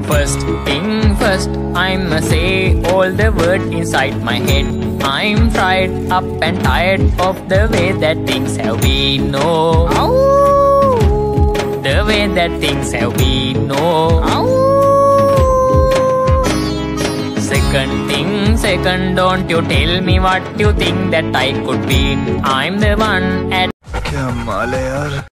First thing first, I'ma say all the words inside my head. I'm fried up and tired of the way that things have been. No, the way that things have been. No. Second thing second, don't you tell me what you think that I could be. I'm the one at